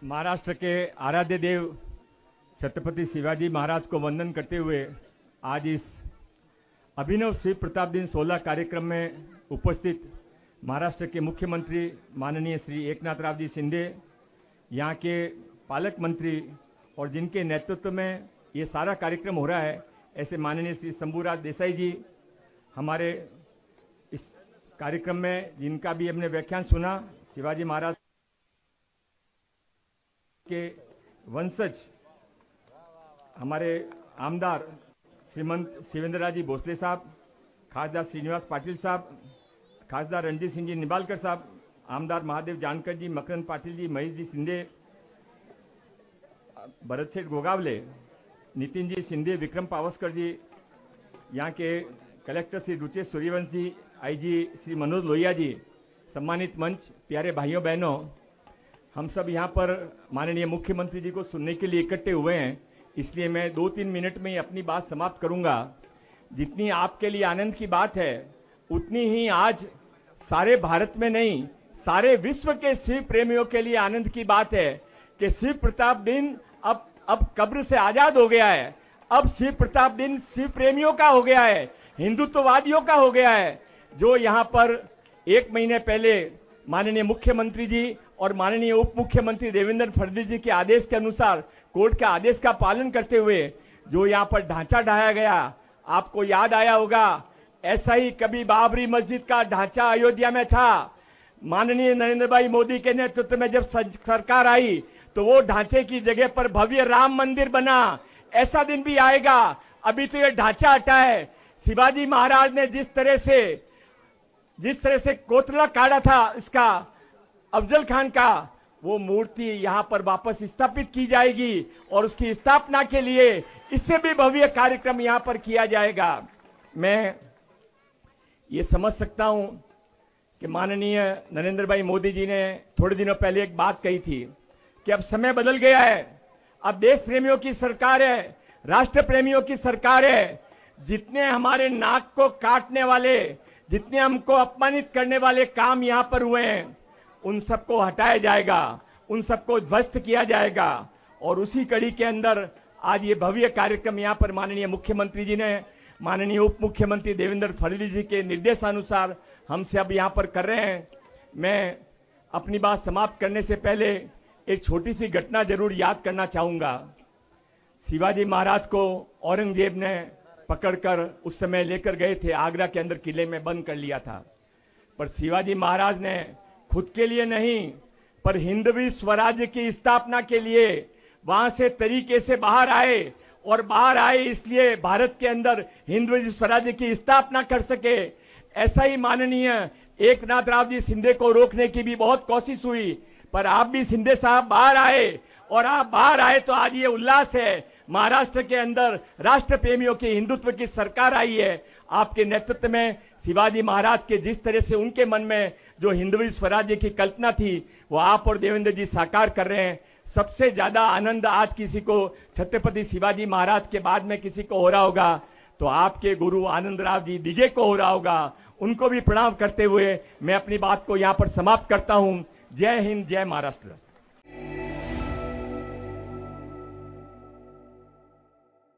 महाराष्ट्र के आराध्य देव छत्रपति शिवाजी महाराज को वंदन करते हुए आज इस अभिनव शिव प्रताप दिन 16 कार्यक्रम में उपस्थित महाराष्ट्र के मुख्यमंत्री माननीय श्री एकनाथ जी शिंदे, यहाँ के पालक मंत्री और जिनके नेतृत्व में ये सारा कार्यक्रम हो रहा है, ऐसे माननीय श्री शंभूराज देसाई जी हमारे इस कार्यक्रम में जिनका भी हमने व्याख्यान सुना, शिवाजी महाराज के वंशज हमारे आमदार श्रीमंत शिवेंद्रराज जी भोसले साहब, खासदार श्रीनिवास पाटिल साहब, खासदार रणजीत सिंह जी निबालकर साहब, आमदार महादेव जानकर जी, मकरंद पाटिल जी, महेश जी शिंदे, भरत सेठ गोगावले, नितिन जी शिंदे, विक्रम पावस्कर जी, यहाँ के कलेक्टर श्री रुचेश सूर्यवंश जी, आईजी श्री मनोज लोहिया जी, सम्मानित मंच, प्यारे भाइयों बहनों, हम सब यहाँ पर माननीय मुख्यमंत्री जी को सुनने के लिए इकट्ठे हुए हैं, इसलिए मैं 2-3 मिनट में ही अपनी बात समाप्त करूँगा। जितनी आपके लिए आनंद की बात है उतनी ही आज सारे भारत में नहीं, सारे विश्व के शिव प्रेमियों के लिए आनंद की बात है कि शिव प्रताप दिन अब कब्र से आजाद हो गया है। अब शिव प्रताप दिन शिव प्रेमियों का हो गया है, हिंदुत्ववादियों का हो गया है। जो यहाँ पर 1 महीने पहले माननीय मुख्यमंत्री जी और माननीय उप मुख्यमंत्री देवेंद्र फडणवीस जी के आदेश के अनुसार, कोर्ट के आदेश का पालन करते हुए जो यहाँ पर ढांचा ढाया गया, आपको याद आया होगा, ऐसा ही कभी बाबरी मस्जिद का ढांचा अयोध्या में था। माननीय नरेंद्र भाई मोदी के नेतृत्व में जब सरकार आई तो वो ढांचे की जगह पर भव्य राम मंदिर बना। ऐसा दिन भी आएगा। अभी तो ये ढांचा हटा है। शिवाजी महाराज ने जिस तरह से कोतला काटा था इसका अफजल खान का, वो मूर्ति यहाँ पर वापस स्थापित की जाएगी और उसकी स्थापना के लिए इससे भी भव्य कार्यक्रम यहाँ पर किया जाएगा। मैं ये समझ सकता हूँ कि माननीय नरेंद्र भाई मोदी जी ने थोड़े दिनों पहले एक बात कही थी कि अब समय बदल गया है, अब देश प्रेमियों की सरकार है, राष्ट्र प्रेमियों की सरकार है। जितने हमारे नाक को काटने वाले, जितने हमको अपमानित करने वाले काम यहाँ पर हुए हैं, उन सबको हटाया जाएगा, उन सबको ध्वस्त किया जाएगा। और उसी कड़ी के अंदर आज ये भव्य कार्यक्रम यहाँ पर माननीय मुख्यमंत्री जी ने, माननीय उप मुख्यमंत्री देवेंद्र फडणवीस जी के निर्देशानुसार हमसे अब यहाँ पर कर रहे हैं। मैं अपनी बात समाप्त करने से पहले एक छोटी सी घटना जरूर याद करना चाहूँगा। शिवाजी महाराज को औरंगजेब ने पकड़कर उस समय लेकर गए थे, आगरा के अंदर किले में बंद कर लिया था। पर शिवाजी महाराज ने खुद के लिए नहीं, पर हिंदवी स्वराज्य की स्थापना के लिए वहां से तरीके से बाहर आए, और बाहर आए इसलिए भारत के अंदर हिंदवी स्वराज्य की स्थापना कर सके। ऐसा ही माननीय एकनाथ जी शिंदे को रोकने की भी बहुत कोशिश हुई, पर आप भी शिंदे साहब बाहर आए, और आप बाहर आए तो आज ये उल्लास है। महाराष्ट्र के अंदर राष्ट्र प्रेमियों की हिंदुत्व की सरकार आई है। आपके नेतृत्व में शिवाजी महाराज के जिस तरह से उनके मन में जो हिंदवी स्वराज्य की कल्पना थी, वो आप और देवेंद्र जी साकार कर रहे हैं। सबसे ज्यादा आनंद आज किसी को छत्रपति शिवाजी महाराज के बाद में किसी को हो रहा होगा तो आपके गुरु आनंदराव जी दिघे को हो रहा होगा। उनको भी प्रणाम करते हुए मैं अपनी बात को यहाँ पर समाप्त करता हूँ। जय हिंद, जय महाराष्ट्र।